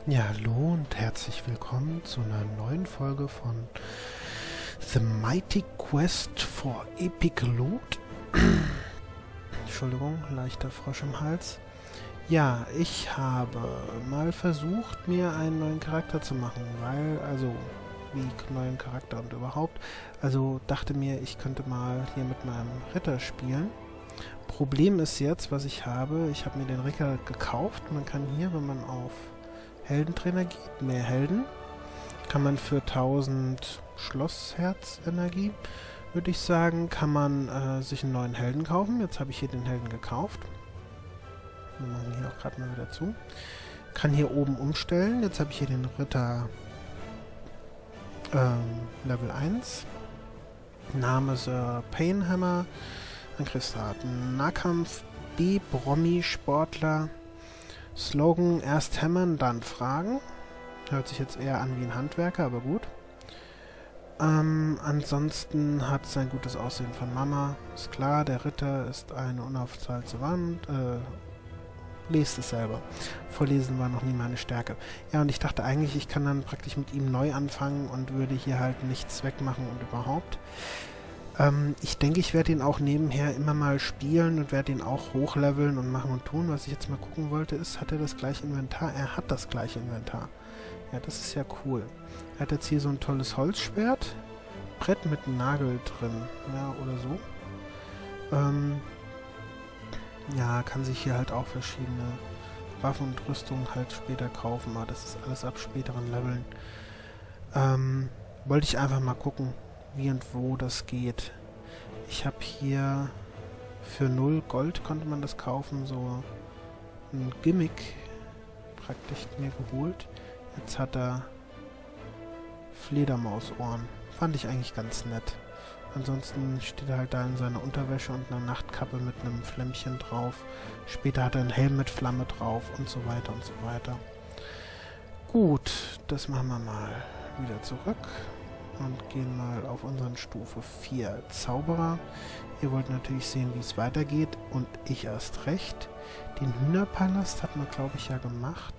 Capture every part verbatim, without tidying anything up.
Ja, hallo und herzlich willkommen zu einer neuen Folge von The Mighty Quest for Epic Loot. Entschuldigung, leichter Frosch im Hals. Ja, ich habe mal versucht, mir einen neuen Charakter zu machen, weil, also, wie neuen Charakter und überhaupt, also dachte mir, ich könnte mal hier mit meinem Ritter spielen. Problem ist jetzt, was ich habe, ich habe mir den Ritter gekauft. Man kann hier, wenn man auf Heldentrainer geht, mehr Helden, kann man für tausend Schlossherzenergie, würde ich sagen, kann man äh, sich einen neuen Helden kaufen. Jetzt habe ich hier den Helden gekauft. Wir machen hier auch gerade mal wieder zu. Kann hier oben umstellen. Jetzt habe ich hier den Ritter ähm, Level eins. Name ist äh, Painhammer. Angriffsraten Nahkampf B, Brommi, Sportler. Slogan, erst hämmern, dann fragen. Hört sich jetzt eher an wie ein Handwerker, aber gut. Ähm, ansonsten hat es ein gutes Aussehen von Mama. Ist klar, der Ritter ist eine unaufzahlte Wand. Äh, lest es selber. Vorlesen war noch nie meine Stärke. Ja, und ich dachte eigentlich, ich kann dann praktisch mit ihm neu anfangen und würde hier halt nichts wegmachen und überhaupt. Ähm, ich denke, ich werde ihn auch nebenher immer mal spielen und werde ihn auch hochleveln und machen und tun. Was ich jetzt mal gucken wollte, ist, hat er das gleiche Inventar? Er hat das gleiche Inventar. Ja, das ist ja cool. Er hat jetzt hier so ein tolles Holzschwert. Brett mit einem Nagel drin. Ja, oder so. Ähm, ja, kann sich hier halt auch verschiedene Waffen und Rüstungen halt später kaufen. Aber das ist alles ab späteren Leveln. Ähm, wollte ich einfach mal gucken, wie und wo das geht. Ich habe hier für null Gold konnte man das kaufen, so ein Gimmick praktisch mir geholt. Jetzt hat er Fledermausohren. Fand ich eigentlich ganz nett. Ansonsten steht er halt da in seiner Unterwäsche und einer Nachtkappe mit einem Flämmchen drauf. Später hat er einen Helm mit Flamme drauf und so weiter und so weiter. Gut, das machen wir mal wieder zurück. Und gehen mal auf unseren Stufe vier Zauberer. Ihr wollt natürlich sehen, wie es weitergeht. Und ich erst recht. Den Hühnerpalast hat man, glaube ich, ja gemacht.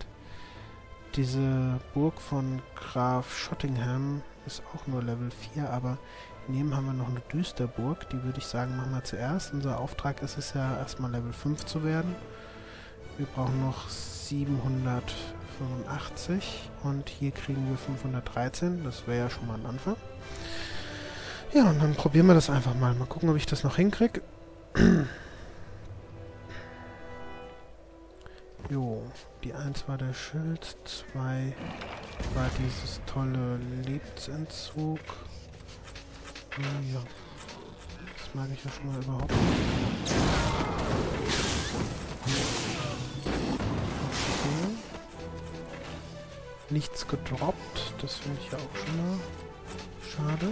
Diese Burg von Graf Schottingham ist auch nur Level vier. Aber daneben haben wir noch eine Düsterburg. Die würde ich sagen, machen wir zuerst. Unser Auftrag ist es ja, erstmal Level fünf zu werden. Wir brauchen noch siebenhundertfünfundachtzig und hier kriegen wir fünfhundertdreizehn, das wäre ja schon mal ein Anfang. Ja, und dann probieren wir das einfach mal. Mal gucken, ob ich das noch hinkriege. Jo, die eins war der Schild, zwei war dieses tolle Lebensentzug. Ja, das mag ich ja schon mal überhaupt nicht. Nichts gedroppt, das finde ich ja auch schon mal schade.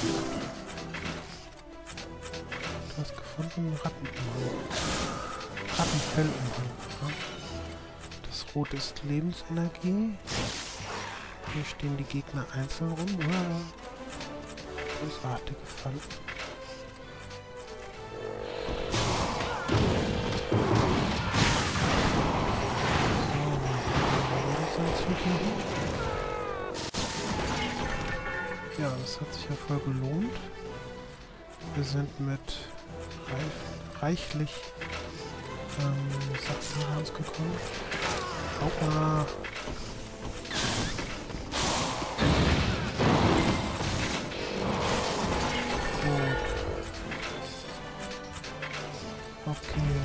Du hast gefunden, Rattenumhang. Rattenfellumhang. Ja. Das Rot ist Lebensenergie. Hier stehen die Gegner einzeln rum. Wow. Großartige Falle. Ja, das hat sich ja voll gelohnt. Wir sind mit reich, reichlich ähm, Sachen rausgekommen. Aua! Gut. Okay.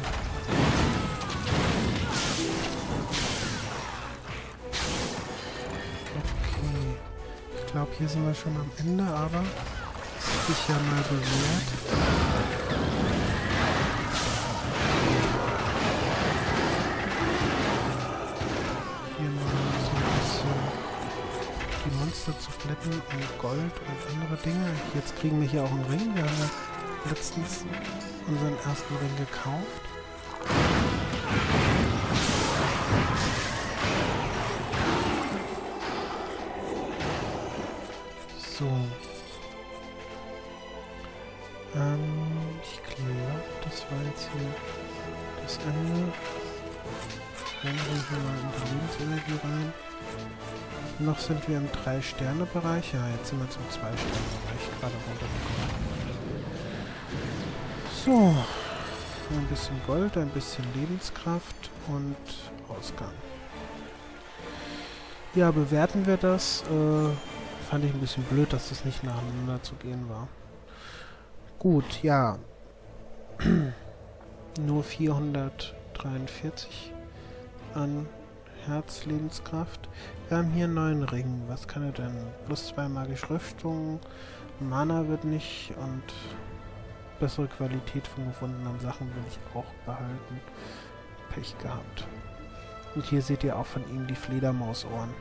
Ich glaube, hier sind wir schon am Ende, aber es hat sich ja mal bewährt. Hier mal so ein bisschen die Monster zu plätten und Gold und andere Dinge. Jetzt kriegen wir hier auch einen Ring. Wir haben ja letztens unseren ersten Ring gekauft. So. Ähm, ich glaube, das war jetzt hier das Ende. Rennen wir hier mal in die Lebensenergie rein. Noch sind wir im drei Sterne Bereich. Ja, jetzt sind wir zum zwei Sterne Bereich gerade runtergekommen. So. Ein bisschen Gold, ein bisschen Lebenskraft und Ausgang. Ja, bewerten wir das. Äh, fand ich ein bisschen blöd, dass das nicht nacheinander zu gehen war. Gut, ja. Nur vierhundertdreiundvierzig an Herzlebenskraft. Wir haben hier einen neuen Ring. Was kann er denn? Plus zwei magische Rüstung. Mana wird nicht und bessere Qualität von gefundenen Sachen will ich auch behalten. Pech gehabt. Und hier seht ihr auch von ihm die Fledermausohren.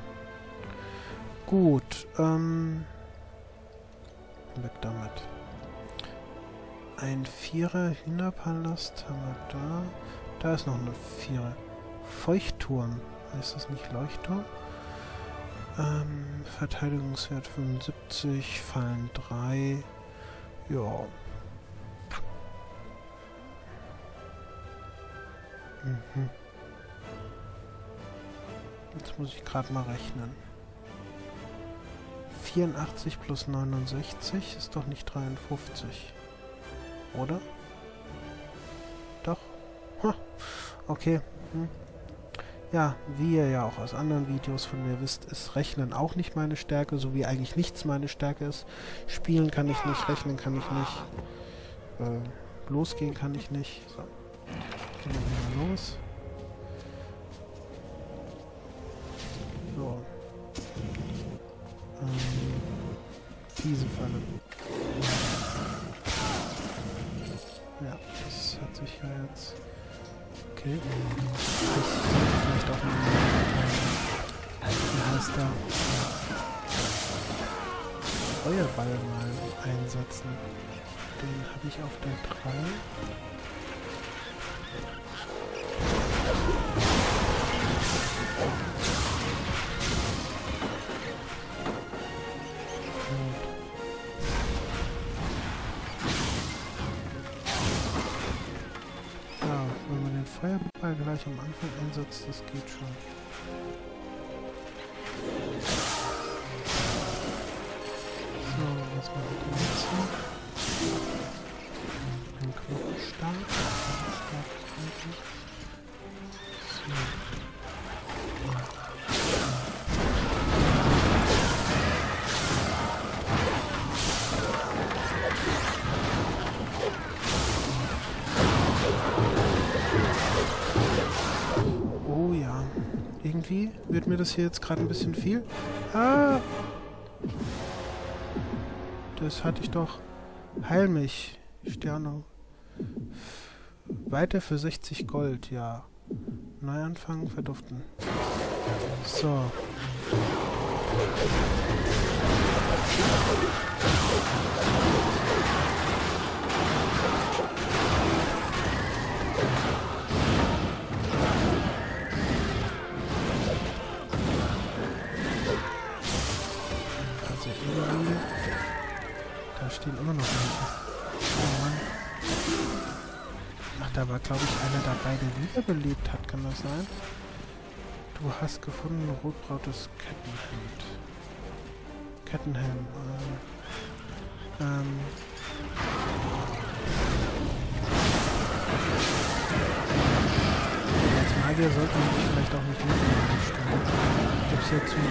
Gut, ähm... weg damit. Ein Vierer Hühnerpalast haben wir da. Da ist noch eine Vierer. Feuchtturm. Heißt das nicht Leuchtturm? Ähm, Verteidigungswert fünfundsiebzig, Fallen drei. Ja. Mhm. Jetzt muss ich gerade mal rechnen. vierundachtzig plus neunundsechzig ist doch nicht dreiundfünfzig. Oder? Doch. Ha. Okay. Hm. Ja, wie ihr ja auch aus anderen Videos von mir wisst, ist Rechnen auch nicht meine Stärke, so wie eigentlich nichts meine Stärke ist. Spielen kann ich nicht, rechnen kann ich nicht. Äh, losgehen kann ich nicht. So. Gehen wir mal los. So. Ähm, fiese Falle. Ja, das hat sich ja jetzt... Okay. Ich sollte vielleicht auch mal... Wie heißt der? Feuerball mal einsetzen. Den habe ich auf der drei. Feuerball gleich am Anfang einsetzt, das geht schon. So, was machen wir jetzt hier? Ein Knochenstab. Knochenstab eigentlich. So. Oh ja, irgendwie wird mir das hier jetzt gerade ein bisschen viel. Ah! Das hatte ich doch. Heil mich, Sterne. Weiter für sechzig Gold, ja. Neuanfang, verduften. So. Da stehen immer noch welche. Oh Mann. Ach, da war, glaube ich, einer dabei, der wiederbelebt hat. Kann das sein? Du hast gefunden rotbrautes Kettenhemd. Kettenhelm. Äh, ähm. Als Magier sollte man sich vielleicht auch nicht mitnehmen. Ich gebe es ja zu.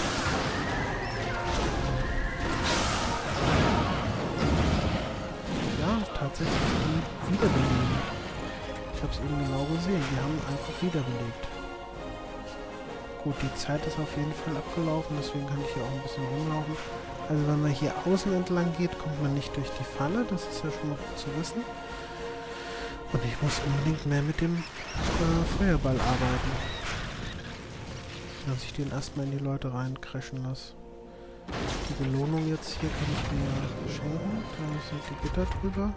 Tatsächlich die wiederbeleben. Ich habe es eben genau gesehen. Die haben einfach wiederbelebt. Gut, die Zeit ist auf jeden Fall abgelaufen, deswegen kann ich hier auch ein bisschen rumlaufen. Also wenn man hier außen entlang geht, kommt man nicht durch die Falle. Das ist ja schon mal gut zu wissen. Und ich muss unbedingt mehr mit dem äh, Feuerball arbeiten. Dass ich den erstmal in die Leute reincrashen lasse. Die Belohnung jetzt hier kann ich mir schenken. Da sind die Gitter drüber.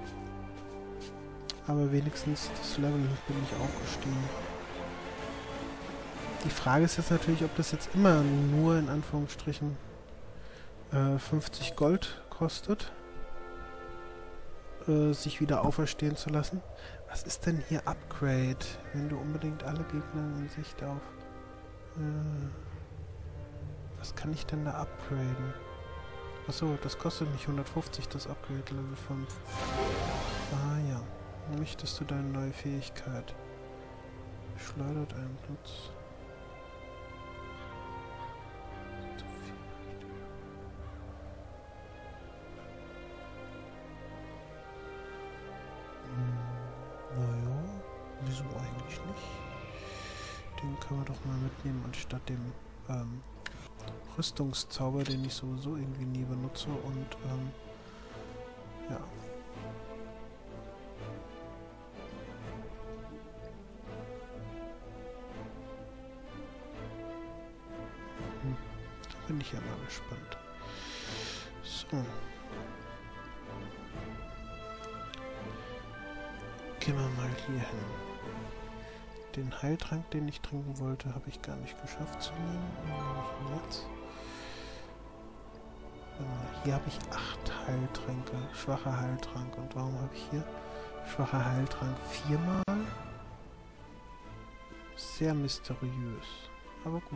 Aber wenigstens das Level bin ich auch gestiegen. Die Frage ist jetzt natürlich, ob das jetzt immer nur in Anführungsstrichen äh, fünfzig Gold kostet, äh, sich wieder auferstehen zu lassen. Was ist denn hier Upgrade? Wenn du unbedingt alle Gegner in Sicht auf... Äh, Was kann ich denn da upgraden? Achso, das kostet mich hundertfünfzig, das Upgrade Level fünf. Ah ja. Möchtest du deine neue Fähigkeit? Schleudert einen Blitz. Naja, wieso eigentlich nicht? Den können wir doch mal mitnehmen, anstatt dem ähm, Rüstungszauber, den ich sowieso irgendwie nie benutze. Und ähm, ja. Hm, da bin ich ja mal gespannt. So. Gehen wir mal hier hin. Den Heiltrank, den ich trinken wollte, habe ich gar nicht geschafft zu nehmen. Wo nehme ich ihn jetzt? Hier habe ich acht Heiltränke. Schwacher Heiltrank. Und warum habe ich hier schwacher Heiltrank viermal? Sehr mysteriös. Aber gut.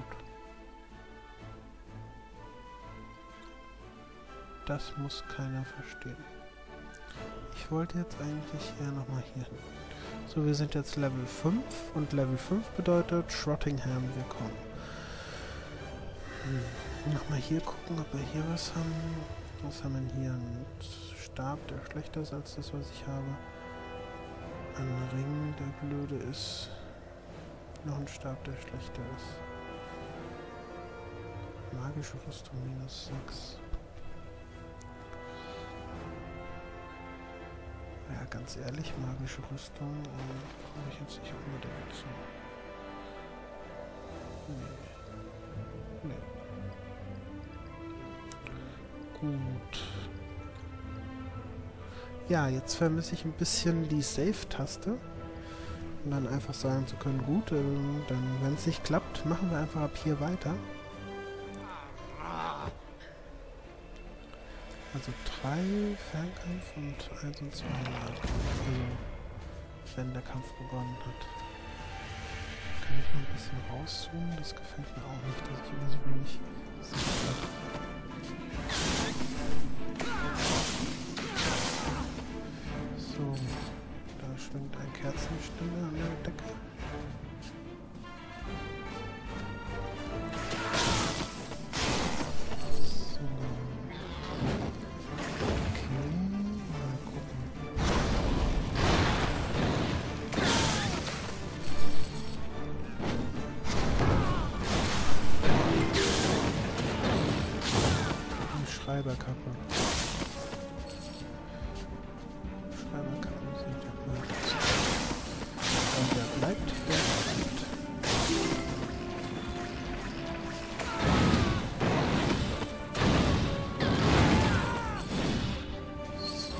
Das muss keiner verstehen. Ich wollte jetzt eigentlich eher nochmal hier hin. So, wir sind jetzt Level fünf und Level fünf bedeutet Schrottingham willkommen. Hm. Nochmal hier gucken, ob wir hier was haben. Was haben wir hier? Ein Stab, der schlechter ist als das, was ich habe. Ein Ring, der blöde ist. Noch ein Stab, der schlechter ist. Magische Rüstung minus sechs. Ja, ganz ehrlich, magische Rüstung äh, brauche ich jetzt nicht unbedingt so. Nee. Nee. Gut. Ja, jetzt vermisse ich ein bisschen die Save-Taste. Und dann einfach sagen zu können, gut, äh, dann, wenn es nicht klappt, machen wir einfach ab hier weiter. Also drei Fernkampf und eins und zwei. Also, wenn der Kampf begonnen hat. Kann ich noch ein bisschen rauszoomen? Das gefällt mir auch nicht, dass ich immer so wenig sehe. So, da schwingt ein Kerzenständer an der Decke. Schreiberkappe. Schreiberkappen sind ja blöd. Und der bleibt, der bleibt. So.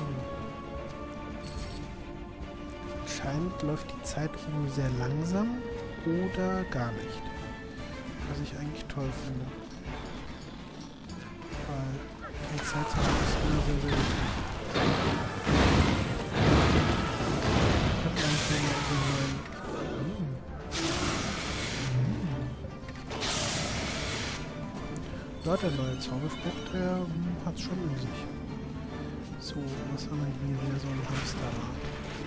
Anscheinend läuft die Zeit irgendwie sehr langsam oder gar nicht. Was ich eigentlich toll finde. Die Zeit ist immer sehr, sehr wichtig. Ich hab gar nicht mehr so meinen... Ja, der neue Zauberspruch, der hm, hat's schon in sich. So, was haben wir hier? Wieder so ein Hamsterrad.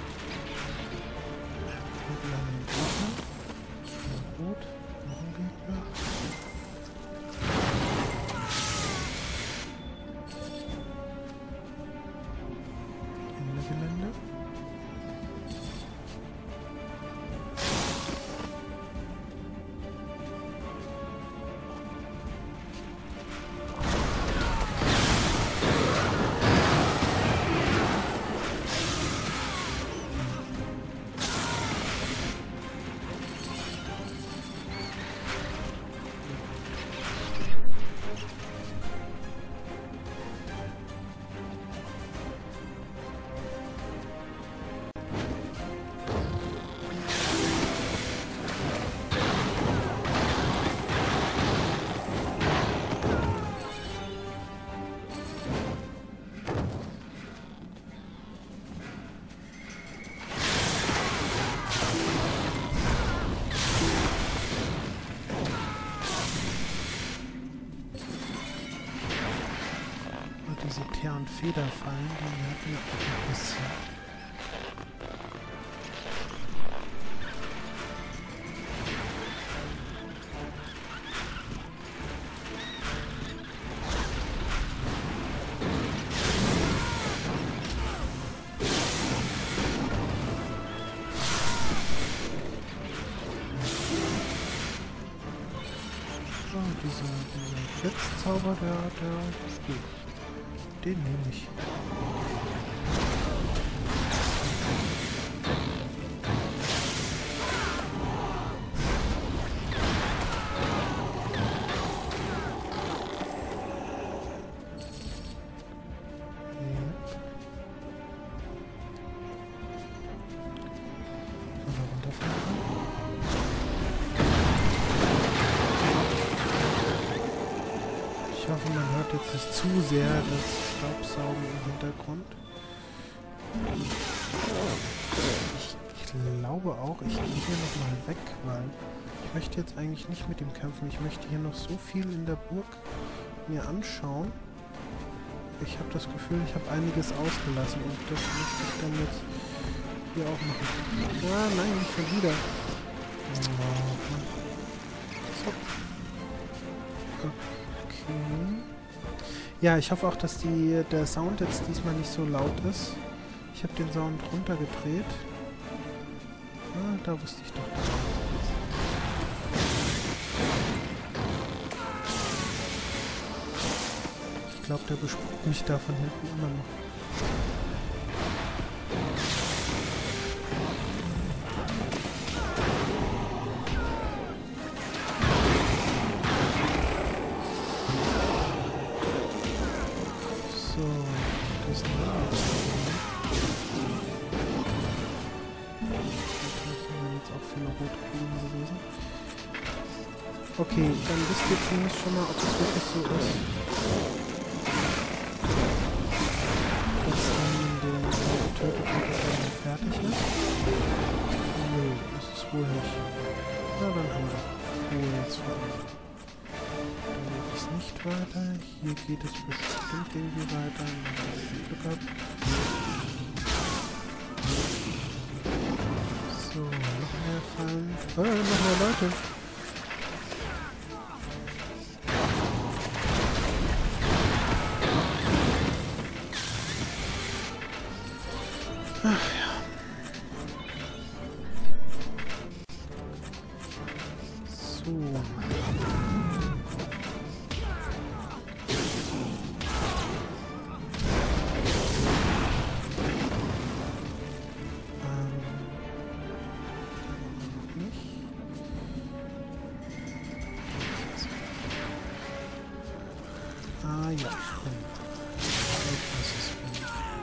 Hier haben wir einen Gegner. Gut, noch ein Gegner. Gelände. diese Teer- und Federfallen, die nerven ja auch ein bisschen. Dieser, dieser Blitzzauber, der, der ist gut. Den nehme ich. Ich hoffe, man hört jetzt nicht zu sehr das Staubsaugen im Hintergrund. Ich glaube auch, ich gehe hier nochmal weg, weil ich möchte jetzt eigentlich nicht mit ihm kämpfen. Ich möchte hier noch so viel in der Burg mir anschauen. Ich habe das Gefühl, ich habe einiges ausgelassen und das möchte ich dann jetzt hier auch machen. Ja, nein, nicht schon wieder. So. Okay. Ja, ich hoffe auch, dass die, der Sound jetzt diesmal nicht so laut ist. Ich habe den Sound runtergedreht. Ah, da wusste ich doch. Ich glaube, der bespuckt mich da von hinten immer noch. Okay, dann wisst ihr zumindest schon mal, ob es wirklich so ist, dass man den getötet hat, dass er dann fertig ist. Nö, das ist wohl nicht. Na, dann haben wir Ruhe jetzt für euch. Da geht es nicht weiter. Hier geht es bestimmt irgendwie weiter. Wenn ich Glück habe. So, noch mehr Fallen. Oh, noch mehr Leute. Ach ja. So. Ähm. Nicht. Ah ja, stimmt. Was ist denn?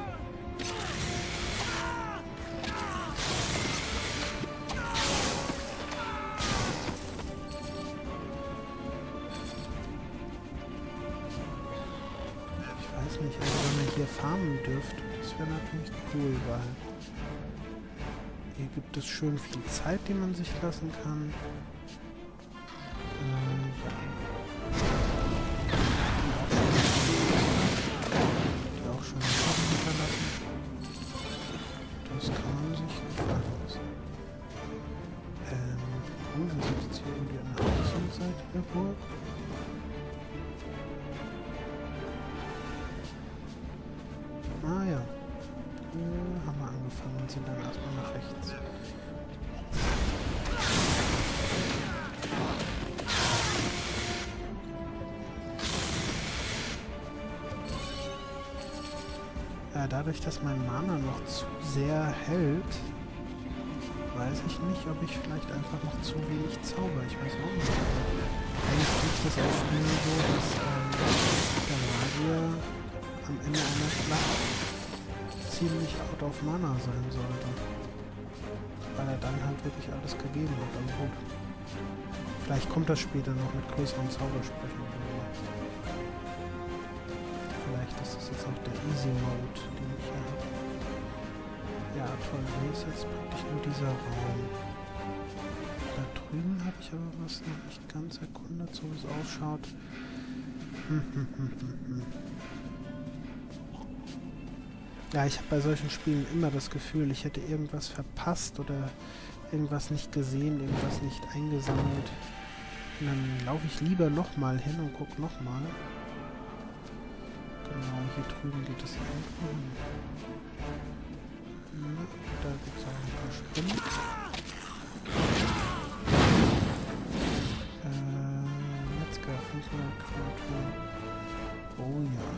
Nicht, also wenn man hier farmen dürfte, das wäre natürlich cool, weil hier gibt es schön viel Zeit, die man sich lassen kann. Ähm, ja. Die auch schon Sachen hinterlassen. Das kann man sich gefallen lassen. Ähm, cool, wir sind jetzt hier irgendwie an der Außenseite der Burg. Ah ja, hier haben wir angefangen und sind dann erstmal nach rechts. Ja, dadurch, dass mein Mana noch zu sehr hält, weiß ich nicht, ob ich vielleicht einfach noch zu wenig zauber. Ich weiß auch nicht. Eigentlich liegt das auch Spiel so, dass ähm, der Magier am Ende einer Schlacht ziemlich out of Mana sein sollte. Weil er dann halt wirklich alles gegeben hat. Aber gut. Vielleicht kommt das später noch mit größeren Zaubersprüchen. Vielleicht ist das jetzt auch der Easy Mode, den ich hier habe. Ja, toll. Hier ist jetzt praktisch nur dieser Raum. Da drüben habe ich aber was noch nicht ganz erkundet, so wie es ausschaut. Hm, hm, hm, hm, hm. Ja, ich habe bei solchen Spielen immer das Gefühl, ich hätte irgendwas verpasst oder irgendwas nicht gesehen, irgendwas nicht eingesammelt. Und dann laufe ich lieber nochmal hin und gucke nochmal. Genau, hier drüben geht es auch hin. Ja, da gibt es auch ein paar Spinnen. Äh, Metzger, fünfhundert Kreaturen. Oh ja.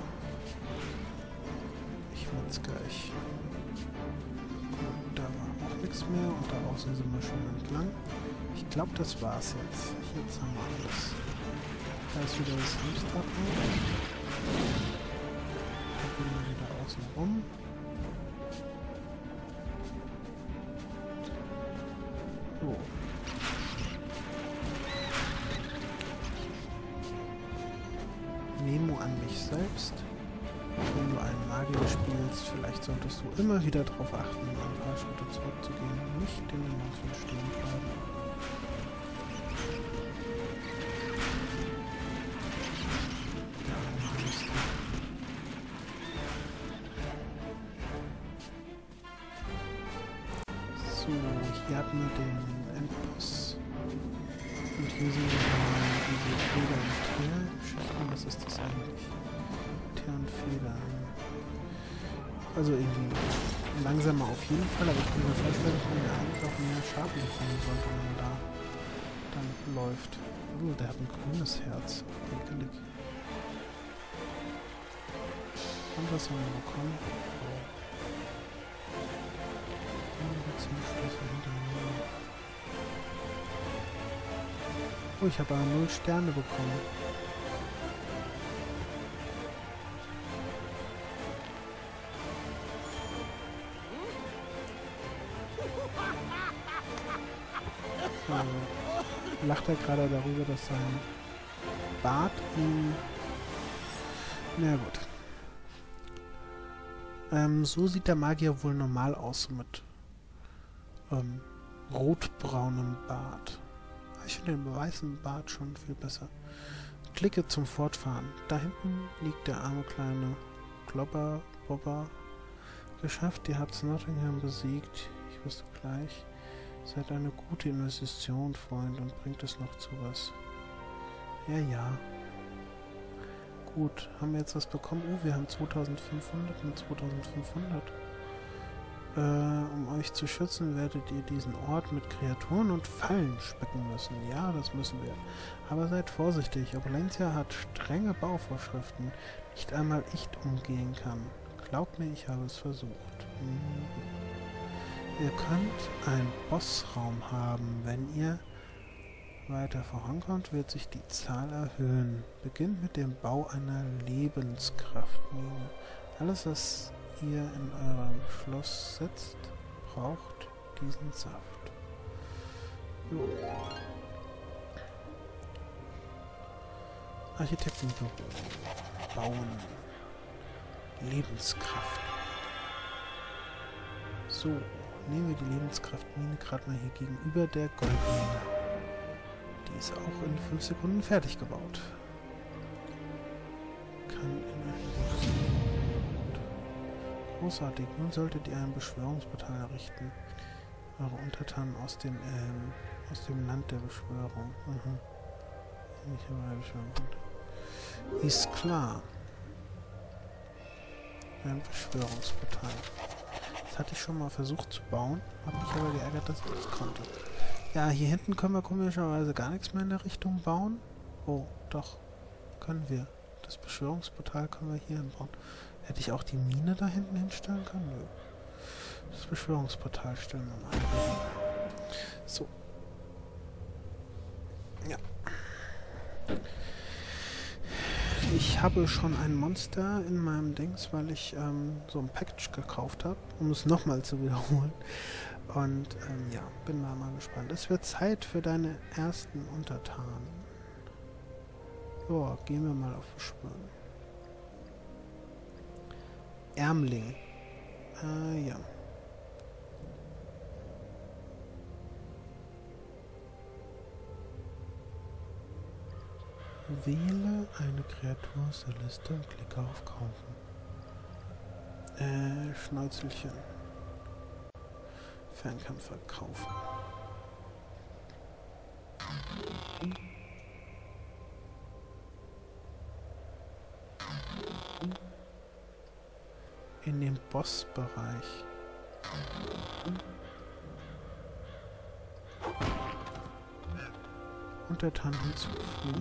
Ich Metzger, ich. Gut, da war auch nichts mehr und da außen sind wir schon entlang. Ich glaube, das war's jetzt. Jetzt haben wir alles. Da ist wieder das Hamsterrad. Da gehen wir wieder außen rum. So. Memo an mich selbst. Wenn du einen Magier spielst, vielleicht solltest du immer wieder darauf achten, ein paar Schritte zurückzugehen, nicht in den Monstern stehen bleiben. So, hier hatten wir den Endboss. Und hier sehen wir mal diese Feder- und Teer-Geschichten. Was ist das eigentlich? Teer und Feder. Also irgendwie langsamer auf jeden Fall, aber ich kann mir vorstellen, dass man ja eigentlich auch mehr Schaden bekommen sollte, wenn man da dann läuft. Oh, der hat ein grünes Herz. Ekelig. Und was haben wir bekommen? Oh. Oh, ich habe aber null Sterne bekommen. So. Lacht er gerade darüber, dass sein Bart ihm... Na gut. Ähm, so sieht der Magier wohl normal aus mit ähm, rotbraunem Bart. Ich finde den weißen Bart schon viel besser. Klicke zum Fortfahren. Da hinten liegt der arme kleine Klopper, Bobber. Geschafft, ihr habt's Nottingham besiegt. Ich wusste gleich. Seid eine gute Investition, Freund, und bringt es noch zu was. Ja, ja. Gut, haben wir jetzt was bekommen? Oh, wir haben zweitausendfünfhundert und zweitausendfünfhundert. Äh, um euch zu schützen, werdet ihr diesen Ort mit Kreaturen und Fallen specken müssen. Ja, das müssen wir. Aber seid vorsichtig. Opulentia hat strenge Bauvorschriften. Nicht einmal ich umgehen kann. Glaubt mir, ich habe es versucht. Mhm. Ihr könnt einen Bossraum haben. Wenn ihr weiter vorankommt, wird sich die Zahl erhöhen. Beginnt mit dem Bau einer Lebenskraftmine. Alles, was ihr in eurem Schloss setzt, braucht diesen Saft. Jo. Architektenbüro. Bauen. Lebenskraft. So, nehmen wir die Lebenskraftmine gerade mal hier gegenüber der Goldmine. Die ist auch in fünf Sekunden fertig gebaut. Kann in einem Großartig. Nun solltet ihr ein Beschwörungsportal errichten. Eure Untertanen aus dem, ähm, aus dem Land der Beschwörung. Mhm. Nicht immer der Beschwörung. Ist klar. Ein Beschwörungsportal. Das hatte ich schon mal versucht zu bauen, habe mich aber geärgert, dass ich nicht konnte. Ja, hier hinten können wir komischerweise gar nichts mehr in der Richtung bauen. Oh, doch. Können wir. Das Beschwörungsportal können wir hier hinbauen. Hätte ich auch die Mine da hinten hinstellen können? Nö. Das Beschwörungsportal stellen wir mal hin. So. Ja. Ich habe schon ein Monster in meinem Dings, weil ich ähm, so ein Package gekauft habe, um es nochmal zu wiederholen. Und ähm, ja, bin da mal gespannt. Es wird Zeit für deine ersten Untertanen. So, gehen wir mal auf Beschwören. Ärmling. Äh, ja. Wähle eine Kreatur aus der Liste und klicke auf Kaufen. Äh, Schnäuzelchen. Fernkämpfer kaufen. In dem Bossbereich. Untertan hinzufügen.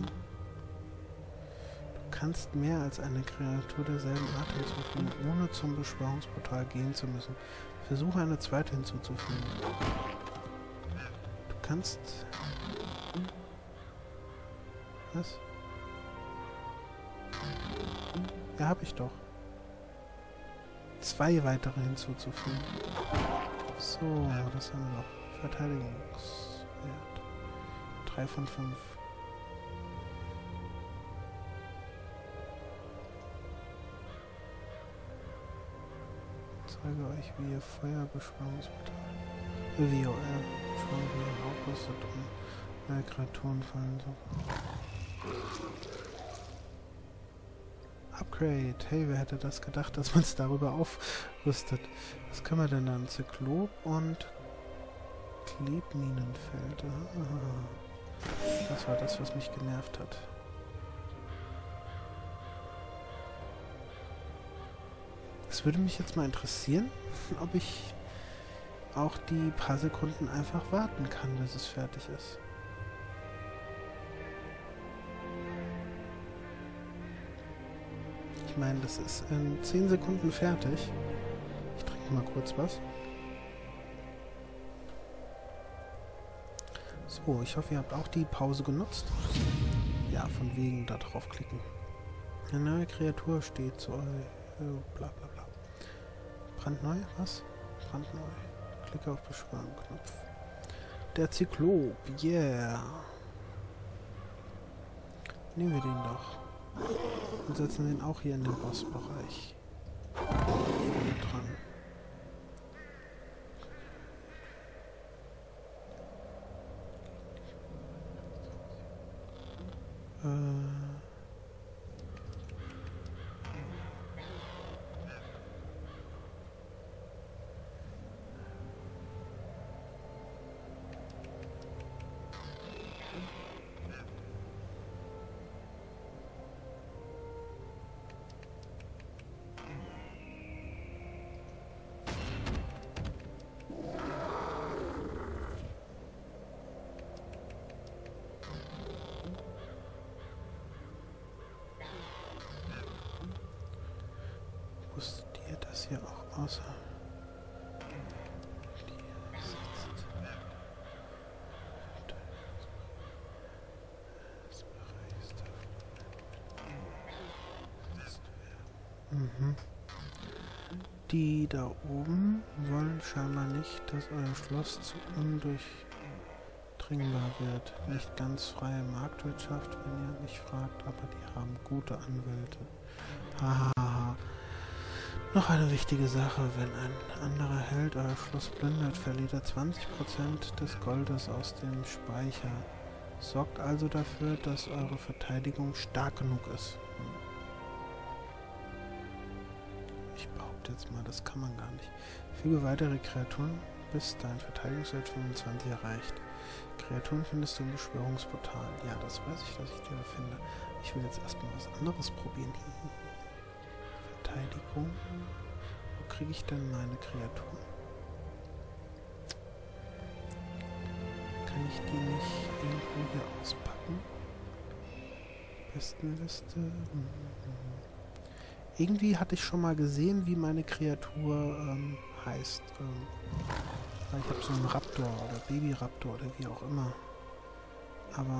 Du kannst mehr als eine Kreatur derselben Art hinzufügen, ohne zum Beschwörungsportal gehen zu müssen. Versuche eine zweite hinzuzufügen. Du kannst... Was? Ja, hab ich doch. Zwei weitere hinzuzufügen. So, das haben wir noch. Verteidigungswert. drei von fünf. Ich zeige euch, wie ihr Feuerbeschwörungsportal W O R Beschwörung aufrüstet, um neue Kreaturen fallen so. Upgrade. Hey, wer hätte das gedacht, dass man es darüber aufrüstet? Was können wir denn dann? Zyklop und Klebminenfeld. Ah, das war das, was mich genervt hat. Es würde mich jetzt mal interessieren, ob ich auch die paar Sekunden einfach warten kann, bis es fertig ist. Ich meine, das ist in zehn Sekunden fertig. Ich trinke mal kurz was. So, ich hoffe, ihr habt auch die Pause genutzt. Ja, von wegen da draufklicken. Eine neue Kreatur steht zu euch. Bla bla bla. Brandneu? Was? Brandneu. Klicke auf Beschwören. Knopf. Der Zyklop. Yeah. Nehmen wir den doch. Und setzen den auch hier in den Bossbereich. Dran. Äh. Wusstet ihr, dass hier auch außer dir sitzt? Mhm. Die da oben wollen scheinbar nicht, dass euer Schloss zu undurchdringbar wird. Nicht ganz freie Marktwirtschaft, wenn ihr mich fragt, aber die haben gute Anwälte. Hahaha. Noch eine wichtige Sache, wenn ein anderer Held euer Schloss plündert, verliert er zwanzig Prozent des Goldes aus dem Speicher. Sorgt also dafür, dass eure Verteidigung stark genug ist. Ich behaupte jetzt mal, das kann man gar nicht. Füge weitere Kreaturen, bis dein Verteidigungswert fünfundzwanzig erreicht. Kreaturen findest du im Beschwörungsportal. Ja, das weiß ich, dass ich die da finde. Ich will jetzt erstmal was anderes probieren. Verteidigung. Wo kriege ich denn meine Kreaturen? Kann ich die nicht irgendwo hier auspacken? Bestenliste. Mhm. Irgendwie hatte ich schon mal gesehen, wie meine Kreatur ähm, heißt. Ähm, ich habe so einen Raptor oder Babyraptor oder wie auch immer. Aber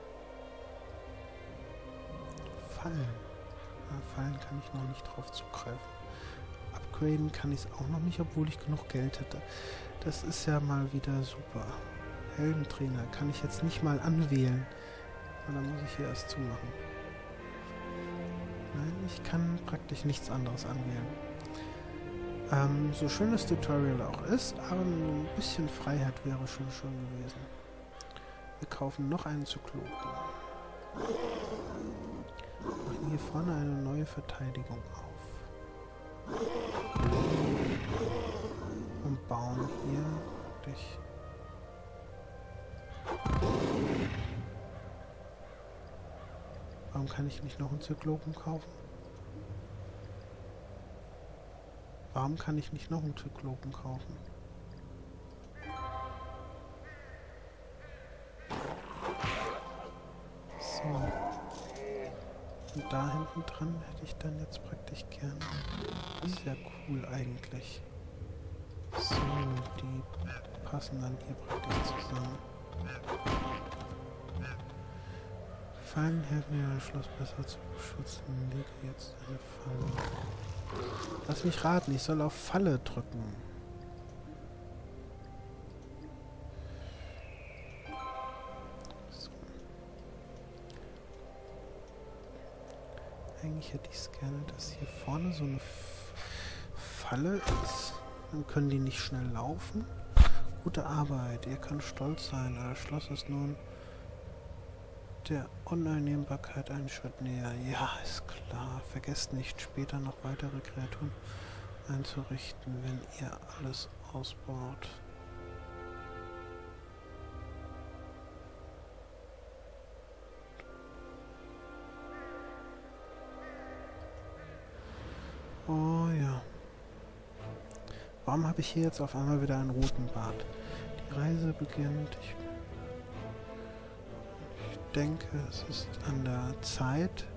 Fallen. Ja, Fallen kann ich noch nicht drauf zugreifen. Upgraden kann ich es auch noch nicht, obwohl ich genug Geld hätte. Das ist ja mal wieder super. Heldentrainer kann ich jetzt nicht mal anwählen. Und dann muss ich hier erst zumachen. Nein, ich kann praktisch nichts anderes anwählen. Ähm, so schön das Tutorial auch ist, aber ein bisschen Freiheit wäre schon schön gewesen. Wir kaufen noch einen Zyklopen. Machen hier vorne eine neue Verteidigung auf. bauen hier. Ich Warum kann ich nicht noch einen Zyklopen kaufen? Warum kann ich nicht noch einen Zyklopen kaufen? So. Und da hinten dran hätte ich dann jetzt praktisch gerne. Das ist ja cool eigentlich. So, die passen dann hier praktisch zusammen. Fallen helfen mir, das Schloss besser zu beschützen. Lege jetzt eine Falle. Lass mich raten, ich soll auf Falle drücken. So. Eigentlich hätte ich es gerne, dass hier vorne so eine F Falle ist. Dann können die nicht schnell laufen. Gute Arbeit, ihr könnt stolz sein. Das Schloss ist nun der Uneinnehmbarkeit einen Schritt näher. Ja, ist klar. Vergesst nicht, später noch weitere Kreaturen einzurichten, wenn ihr alles ausbaut. Oh ja. Warum habe ich hier jetzt auf einmal wieder einen roten Bart? Die Reise beginnt. Ich Ich denke, es ist an der Zeit,